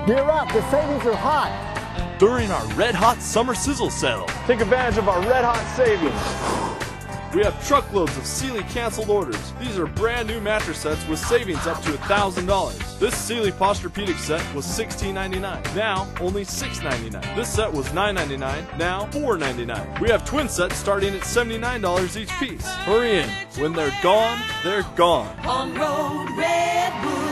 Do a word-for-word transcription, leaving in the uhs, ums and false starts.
Gear up, the savings are hot. During our Red Hot Summer Sizzle sale, Take advantage of our red hot savings. we have truckloads of Sealy canceled orders. These are brand new mattress sets with savings up to one thousand dollars. This Sealy Posturepedic set was sixteen ninety-nine, now only six ninety-nine. This set was nine ninety-nine, now four ninety-nine. We have twin sets starting at seventy-nine dollars each piece. Hurry in. When they're gone, they're gone. On Road Redwood.